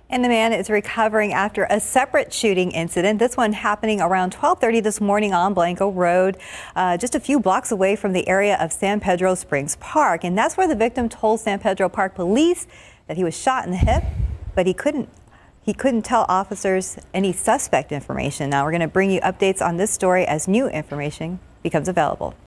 And the man is recovering after a separate shooting incident. This one happening around 12:30 this morning on Blanco Road, just a few blocks away from the area of San Pedro Springs Park. And that's where the victim told San Pedro Park police that he was shot in the hip, but he couldn't tell officers any suspect information. Now we're going to bring you updates on this story as new information becomes available.